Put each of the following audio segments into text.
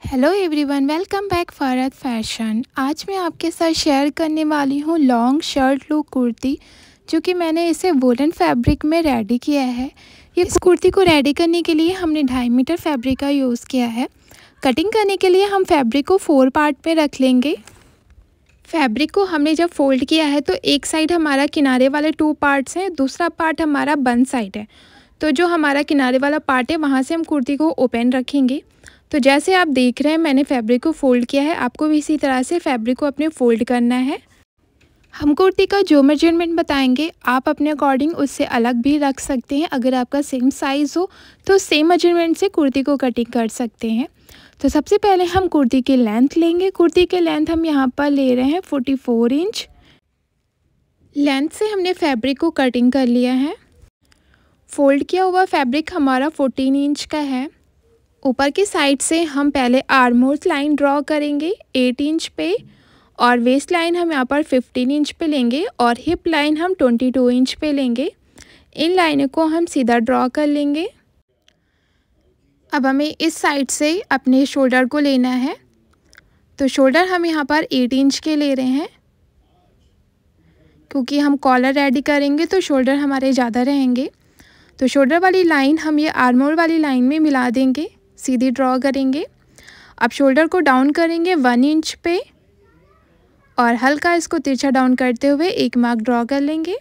Hello everyone, welcome back Farhat fashion. आज मैं आपके साथ शेयर करने वाली हूँ लॉन्ग शर्ट लुक कुर्ती, जो कि मैंने इसे वुलन फैब्रिक में रेडी किया है। इस कुर्ती को रेडी करने के लिए हमने 2.5 मीटर फैब्रिक का यूज़ किया है। कटिंग करने के लिए हम फैब्रिक को 4 पार्ट में रख लेंगे। फैब्रिक को हमने जब फोल्ड किया है तो एक साइड हमारा किनारे वाले 2 पार्ट्स हैं, दूसरा पार्ट हमारा बंद साइड है। तो जो हमारा किनारे वाला पार्ट है वहाँ से हम कुर्ती को ओपन रखेंगे। तो जैसे आप देख रहे हैं मैंने फैब्रिक को फ़ोल्ड किया है, आपको भी इसी तरह से फैब्रिक को अपने फ़ोल्ड करना है। हम कुर्ती का जो मेजरमेंट बताएंगे आप अपने अकॉर्डिंग उससे अलग भी रख सकते हैं। अगर आपका सेम साइज़ हो तो सेम मेजरमेंट से कुर्ती को कटिंग कर सकते हैं। तो सबसे पहले हम कुर्ती की लेंथ लेंगे। कुर्ती की लेंथ हम यहाँ पर ले रहे हैं 44 इंच। लेंथ से हमने फैब्रिक को कटिंग कर लिया है। फ़ोल्ड किया हुआ फैब्रिक हमारा 14 इंच का है। ऊपर की साइड से हम पहले आर्म होल लाइन ड्रॉ करेंगे 8 इंच पे, और वेस्ट लाइन हम यहाँ पर 15 इंच पे लेंगे और हिप लाइन हम 22 इंच पे लेंगे। इन लाइनों को हम सीधा ड्रॉ कर लेंगे। अब हमें इस साइड से अपने शोल्डर को लेना है। तो शोल्डर हम यहाँ पर 8 इंच के ले रहे हैं, क्योंकि हम कॉलर रेडी करेंगे तो शोल्डर हमारे ज़्यादा रहेंगे। तो शोल्डर वाली लाइन हम ये आर्म होल वाली लाइन में मिला देंगे, सीधी ड्रॉ करेंगे। अब शोल्डर को डाउन करेंगे 1 इंच पे और हल्का इसको तिरछा डाउन करते हुए एक मार्क ड्रॉ कर लेंगे।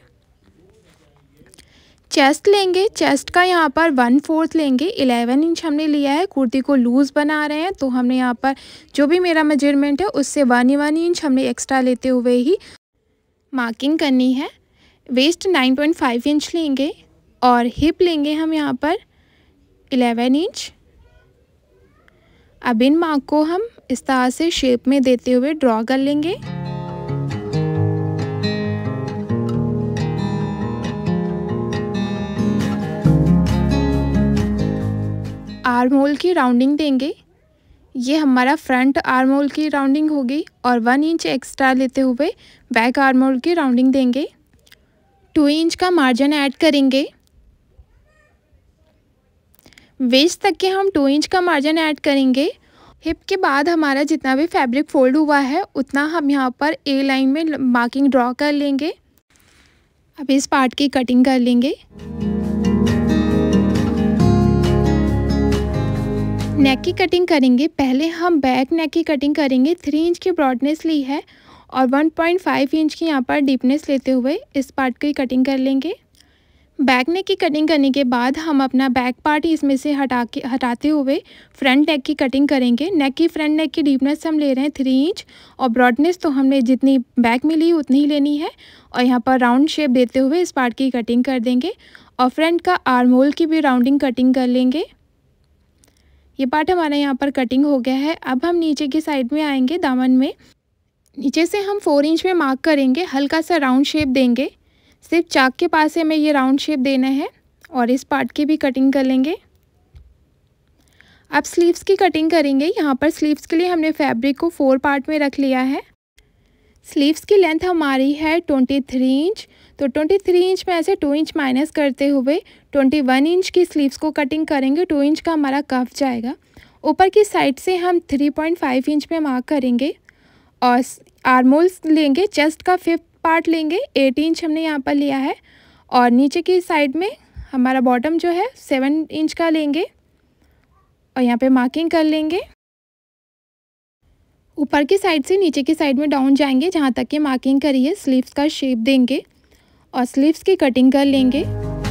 चेस्ट लेंगे, चेस्ट का यहाँ पर 1/4 लेंगे। 11 इंच हमने लिया है। कुर्ती को लूज़ बना रहे हैं तो हमने यहाँ पर जो भी मेरा मेजरमेंट है उससे 1 इंच हमने एक्स्ट्रा लेते हुए ही मार्किंग करनी है। वेस्ट 9.5 इंच लेंगे और हिप लेंगे हम यहाँ पर 11 इंच। अब इन मार्क को हम इस तरह से शेप में देते हुए ड्रॉ कर लेंगे। आर्म होल की राउंडिंग देंगे। ये हमारा फ्रंट आर्म होल की राउंडिंग होगी और 1 इंच एक्स्ट्रा लेते हुए बैक आर्म होल की राउंडिंग देंगे। 2 इंच का मार्जिन ऐड करेंगे। वेस्ट तक के हम 2 इंच का मार्जिन ऐड करेंगे। हिप के बाद हमारा जितना भी फैब्रिक फोल्ड हुआ है उतना हम यहाँ पर ए लाइन में मार्किंग ड्रॉ कर लेंगे। अब इस पार्ट की कटिंग कर लेंगे। नेक की कटिंग करेंगे। पहले हम बैक नेक की कटिंग करेंगे। 3 इंच की ब्रॉडनेस ली है और 1.5 इंच की यहाँ पर डीपनेस लेते हुए इस पार्ट की कटिंग कर लेंगे। बैक नेक की कटिंग करने के बाद हम अपना बैक पार्ट इसमें से हटाते हुए फ्रंट नेक की कटिंग करेंगे। नेक की फ्रंट नेक की डीपनेस हम ले रहे हैं 3 इंच और ब्रॉडनेस तो हमने जितनी बैक में ली उतनी ही लेनी है। और यहाँ पर राउंड शेप देते हुए इस पार्ट की कटिंग कर देंगे और फ्रंट का आर्म होल की भी राउंडिंग कटिंग कर लेंगे। ये पार्ट हमारा यहाँ पर कटिंग हो गया है। अब हम नीचे की साइड में आएंगे। दामन में नीचे से हम 4 इंच में मार्क करेंगे, हल्का सा राउंड शेप देंगे। सिर्फ चाक के पास हमें ये राउंड शेप देना है और इस पार्ट की भी कटिंग कर लेंगे। अब स्लीव्स की कटिंग करेंगे। यहाँ पर स्लीव्स के लिए हमने फैब्रिक को 4 पार्ट में रख लिया है। स्लीव्स की लेंथ हमारी है 23 इंच। तो 23 इंच में ऐसे 2 इंच माइनस करते हुए 21 इंच की स्लीव्स को कटिंग करेंगे। 2 इंच का हमारा कफ जाएगा। ऊपर की साइड से हम 3.5 इंच में मार्क करेंगे और आर्म होल्स लेंगे। चेस्ट का 5th पार्ट लेंगे। 8 इंच हमने यहाँ पर लिया है और नीचे की साइड में हमारा बॉटम जो है 7 इंच का लेंगे और यहाँ पे मार्किंग कर लेंगे। ऊपर की साइड से नीचे की साइड में डाउन जाएंगे, जहाँ तक की मार्किंग करी है स्लीव्स का शेप देंगे और स्लीव्स की कटिंग कर लेंगे।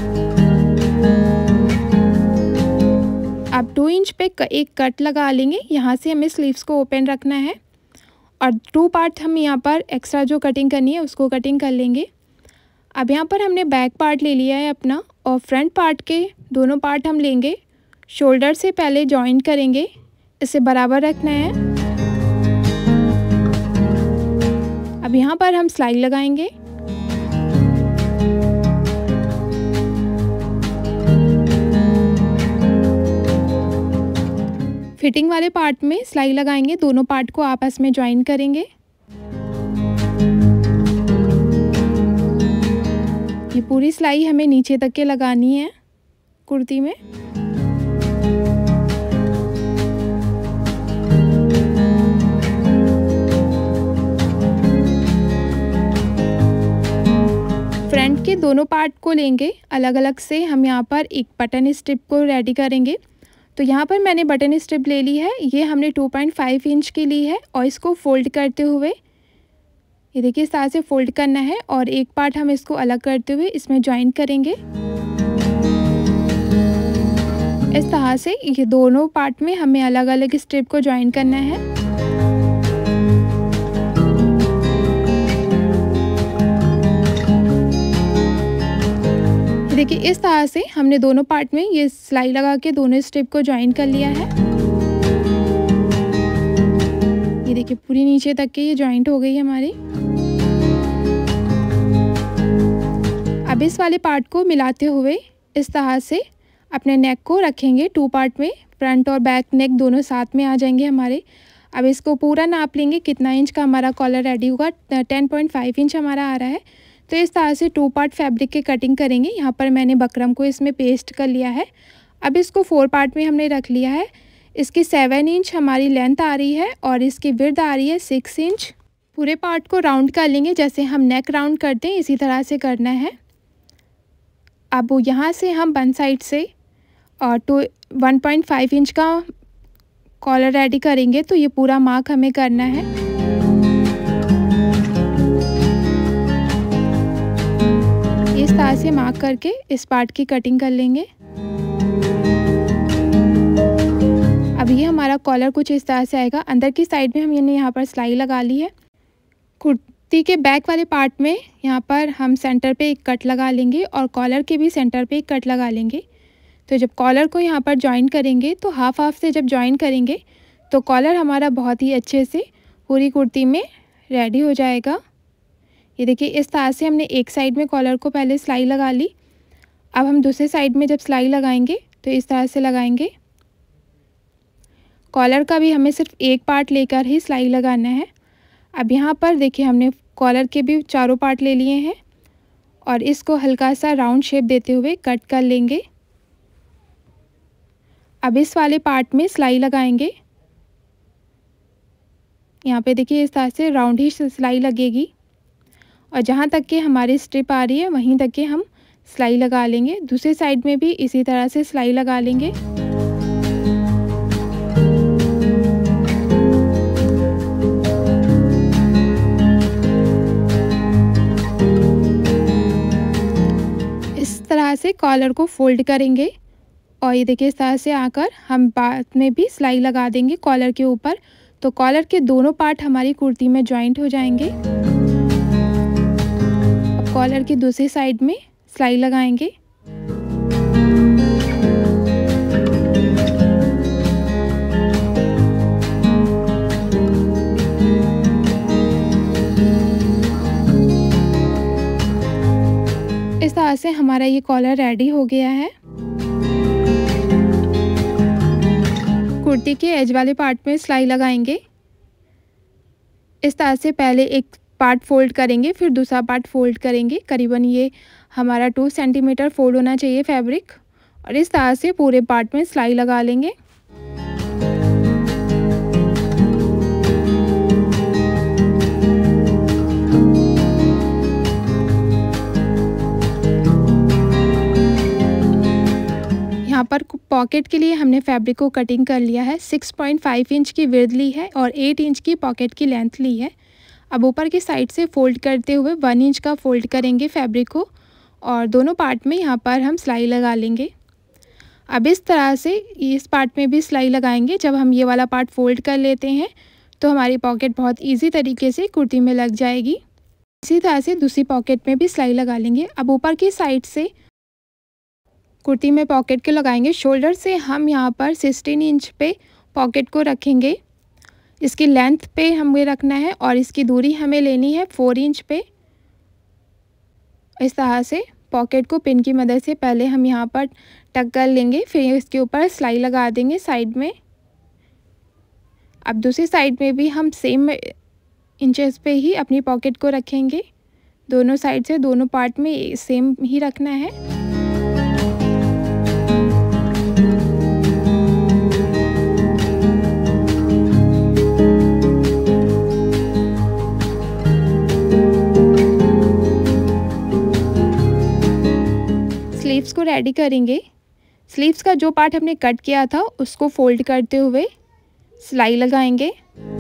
अब 2 इंच पे एक कट लगा लेंगे। यहाँ से हमें स्लीव्स को ओपन रखना है और 2 पार्ट हम यहाँ पर एक्स्ट्रा जो कटिंग करनी है उसको कटिंग कर लेंगे। अब यहाँ पर हमने बैक पार्ट ले लिया है अपना और फ्रंट पार्ट के दोनों पार्ट हम लेंगे। शोल्डर से पहले जॉइंट करेंगे, इसे बराबर रखना है। अब यहाँ पर हम सिलाई लगाएंगे। फिटिंग वाले पार्ट में सिलाई लगाएंगे, दोनों पार्ट को आपस में ज्वाइन करेंगे। ये पूरी सिलाई हमें नीचे तक के लगानी है कुर्ती में। के दोनों पार्ट को लेंगे अलग अलग से। हम यहाँ पर एक बटन स्ट्रिप को रेडी करेंगे। तो यहाँ पर मैंने बटन स्ट्रिप ले ली है, ये हमने 2.5 इंच की ली है और इसको फोल्ड करते हुए ये देखिए इस तरह से फोल्ड करना है और एक पार्ट हम इसको अलग करते हुए इसमें ज्वाइन करेंगे। इस तरह से ये दोनों पार्ट में हमें अलग अलग स्ट्रिप को ज्वाइन करना है। देखिए इस तरह से हमने दोनों पार्ट में ये सिलाई लगा के दोनों स्ट्रिप को ज्वाइन कर लिया है। ये देखिए पूरी नीचे तक के ये ज्वाइंट हो गई है हमारी। अब इस वाले पार्ट को मिलाते हुए इस तरह से अपने नेक को रखेंगे 2 पार्ट में, फ्रंट और बैक नेक दोनों साथ में आ जाएंगे हमारे। अब इसको पूरा नाप लेंगे कितना इंच का हमारा कॉलर रेडी होगा। 10.5 इंच हमारा आ रहा है। तो इस तरह से 2 पार्ट फैब्रिक के कटिंग करेंगे। यहाँ पर मैंने बकरम को इसमें पेस्ट कर लिया है। अब इसको 4 पार्ट में हमने रख लिया है। इसकी 7 इंच हमारी लेंथ आ रही है और इसकी विड्थ आ रही है 6 इंच। पूरे पार्ट को राउंड कर लेंगे, जैसे हम नेक राउंड करते हैं इसी तरह से करना है। अब यहाँ से हम वन साइड से और 1.5 इंच का कॉलर रेडी करेंगे। तो ये पूरा मार्क हमें करना है। इस तरह से मार्क करके इस पार्ट की कटिंग कर लेंगे। अब ये हमारा कॉलर कुछ इस तरह से आएगा। अंदर की साइड में हमने यहाँ पर सिलाई लगा ली है। कुर्ती के बैक वाले पार्ट में यहाँ पर हम सेंटर पे एक कट लगा लेंगे और कॉलर के भी सेंटर पे एक कट लगा लेंगे। तो जब कॉलर को यहाँ पर जॉइन करेंगे तो हाफ हाफ से जब जॉइन करेंगे तो कॉलर हमारा बहुत ही अच्छे से पूरी कुर्ती में रेडी हो जाएगा। ये देखिए इस तरह से हमने एक साइड में कॉलर को पहले सिलाई लगा ली। अब हम दूसरे साइड में जब सिलाई लगाएंगे तो इस तरह से लगाएंगे। कॉलर का भी हमें सिर्फ एक पार्ट लेकर ही सिलाई लगाना है। अब यहाँ पर देखिए हमने कॉलर के भी चारों पार्ट ले लिए हैं और इसको हल्का सा राउंड शेप देते हुए कट कर लेंगे। अब इस वाले पार्ट में सिलाई लगाएंगे। यहाँ पे देखिए इस तरह से राउंड ही सिलाई लगेगी और जहाँ तक के हमारी स्ट्रिप आ रही है वहीं तक के हम सिलाई लगा लेंगे। दूसरी साइड में भी इसी तरह से सिलाई लगा लेंगे। इस तरह से कॉलर को फोल्ड करेंगे और ये देखिए इस तरह से आकर हम बाद में भी सिलाई लगा देंगे कॉलर के ऊपर। तो कॉलर के दोनों पार्ट हमारी कुर्ती में जॉइंट हो जाएंगे। अब कॉलर की दूसरी साइड में सिलाई लगाएंगे। इस तरह से हमारा ये कॉलर रेडी हो गया है। कुर्ती के एज वाले पार्ट में सिलाई लगाएंगे। इस तरह से पहले एक पार्ट फोल्ड करेंगे, फिर दूसरा पार्ट फोल्ड करेंगे। करीबन ये हमारा 2 सेंटीमीटर फोल्ड होना चाहिए फैब्रिक और इस तरह से पूरे पार्ट में सिलाई लगा लेंगे। यहाँ पर पॉकेट के लिए हमने फैब्रिक को कटिंग कर लिया है। 6.5 इंच की विड्थ ली है और 8 इंच की पॉकेट की लेंथ ली है। अब ऊपर की साइड से फोल्ड करते हुए 1 इंच का फोल्ड करेंगे फैब्रिक को और दोनों पार्ट में यहाँ पर हम सिलाई लगा लेंगे। अब इस तरह से इस पार्ट में भी सिलाई लगाएंगे। जब हम ये वाला पार्ट फोल्ड कर लेते हैं तो हमारी पॉकेट बहुत ईजी तरीके से कुर्ती में लग जाएगी। इसी तरह से दूसरी पॉकेट में भी सिलाई लगा लेंगे। अब ऊपर की साइड से कुर्ती में पॉकेट को लगाएंगे। शोल्डर से हम यहाँ पर 16 इंच पे पॉकेट को रखेंगे। इसकी लेंथ पे हमें रखना है और इसकी दूरी हमें लेनी है 4 इंच पे। इस तरह से पॉकेट को पिन की मदद से पहले हम यहाँ पर टक कर लेंगे, फिर इसके ऊपर सिलाई लगा देंगे साइड में। अब दूसरी साइड में भी हम सेम इंचेस पे ही अपनी पॉकेट को रखेंगे। दोनों साइड से दोनों पार्ट में सेम ही रखना है। रेडी करेंगे। स्लीव्स का जो पार्ट हमने कट किया था उसको फोल्ड करते हुए सिलाई लगाएंगे।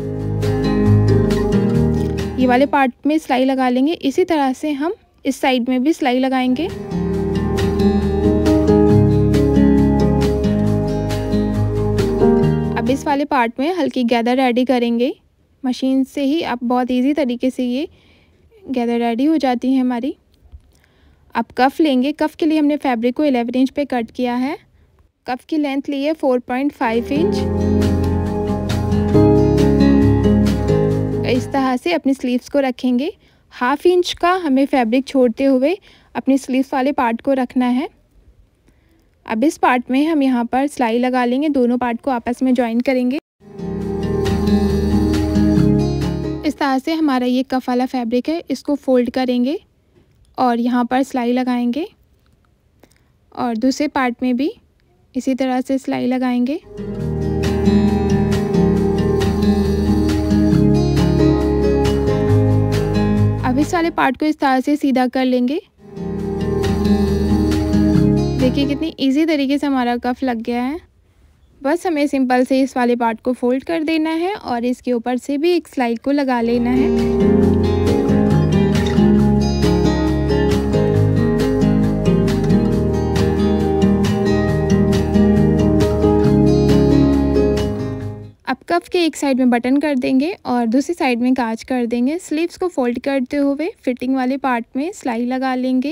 ये वाले पार्ट में सिलाई लगा लेंगे। इसी तरह से हम इस साइड में भी सिलाई लगाएंगे। अब इस वाले पार्ट में हल्की गैदर रेडी करेंगे। मशीन से ही आप बहुत इजी तरीके से ये गैदर रेडी हो जाती है हमारी। अब कफ़ लेंगे। कफ़ के लिए हमने फैब्रिक को 11 इंच पे कट किया है। कफ़ की लेंथ ली है 4.5 इंच। इस तरह से अपनी स्लीव्स को रखेंगे। हाफ इंच का हमें फैब्रिक छोड़ते हुए अपनी स्लीव्स वाले पार्ट को रखना है। अब इस पार्ट में हम यहाँ पर सिलाई लगा लेंगे। दोनों पार्ट को आपस में जॉइन करेंगे। इस तरह से हमारा ये कफ वाला फैब्रिक है, इसको फोल्ड करेंगे और यहाँ पर सिलाई लगाएंगे और दूसरे पार्ट में भी इसी तरह से सिलाई लगाएंगे। अब इस वाले पार्ट को इस तरह से सीधा कर लेंगे। देखिए कितनी इजी तरीके से हमारा कफ लग गया है। बस हमें सिंपल से इस वाले पार्ट को फोल्ड कर देना है और इसके ऊपर से भी एक सिलाई को लगा लेना है। अब कफ के एक साइड में बटन कर देंगे और दूसरी साइड में काज कर देंगे। स्लीव्स को फोल्ड करते हुए फिटिंग वाले पार्ट में सिलाई लगा लेंगे।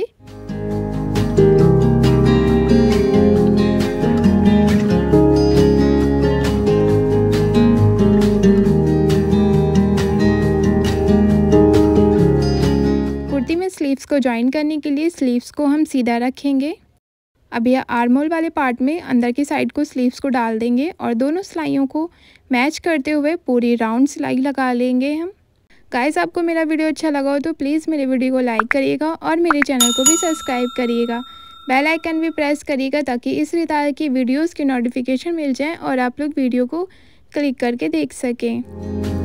कुर्ती में स्लीव्स को जॉइन करने के लिए स्लीव्स को हम सीधा रखेंगे। अब यह आर्म होल वाले पार्ट में अंदर की साइड को स्लीव्स को डाल देंगे और दोनों सिलाइयों को मैच करते हुए पूरी राउंड सिलाई लगा लेंगे हम। गाइस, आपको मेरा वीडियो अच्छा लगा हो तो प्लीज़ मेरे वीडियो को लाइक करिएगा और मेरे चैनल को भी सब्सक्राइब करिएगा। बेल आइकन भी प्रेस करिएगा ताकि इस तरह की वीडियोस की नोटिफिकेशन मिल जाए और आप लोग वीडियो को क्लिक करके देख सकें।